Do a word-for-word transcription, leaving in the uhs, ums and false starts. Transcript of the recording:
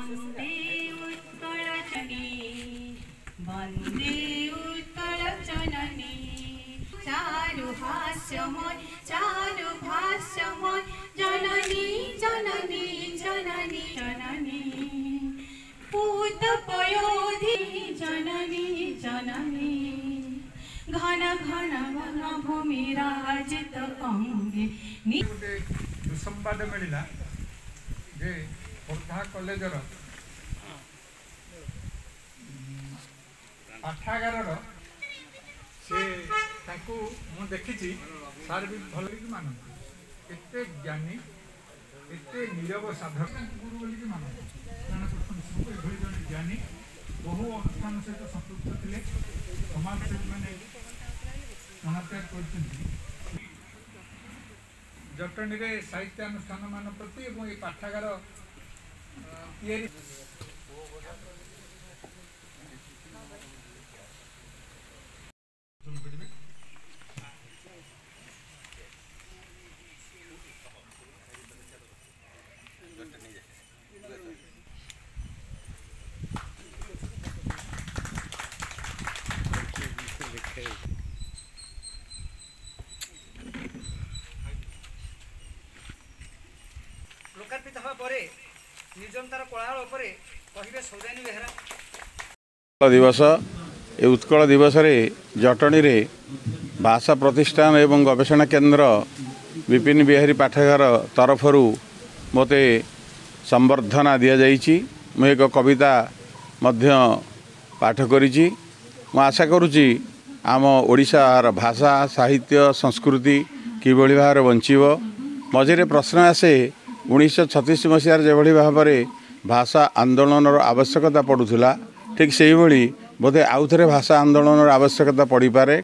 वंदे उत्कल जननी वंदे उत्कल जननी चारु हास्यमय चारु भाष्यमय जननी जननी जननी जननी पूत पयोधि जननी जननी घन घन घन भूमि राजित अंगे दुसंबाद मिलला जे खोर्धा कॉलेजर पाठागार से मु देखी सार भी भल मानती एत ज्ञानी एत नीरव साधक गुरु बोलिक मानती जन ज्ञानी बहु अनुष्ठान सहित संपृक्त थे समाज सेवी मैंने महात्याग कर जटणी रे साहित्यानुष्ठान मान प्रति और ये पाठागार तैयारी लोकार्पित हवा परे निर्जनतार कोलाहल उपरे कहिबे सौदानी बेहरा दिवस ए उत्कल दिवस रे जटणी रे भाषा प्रतिष्ठान एवं गवेषणा केन्द्र विपिन बिहारी पाठागार तरफर मते संबर्धना दि जाइछि। मु एक कविता मध्य पाठ करिछि। मु आशा करुछि आम ओडिशार भाषा साहित्य संस्कृति किभଳି भाବରେ बଞ୍ଚିବ। मझे प्रश्न आसे उन्नीस छत्तीस मसीहार जेभଳି भाବରେ भाषा आंदोलन आवश्यकता पड़ूला ठीक से ही बोधे आउ थे भाषा आंदोलन आवश्यकता पड़ पारे।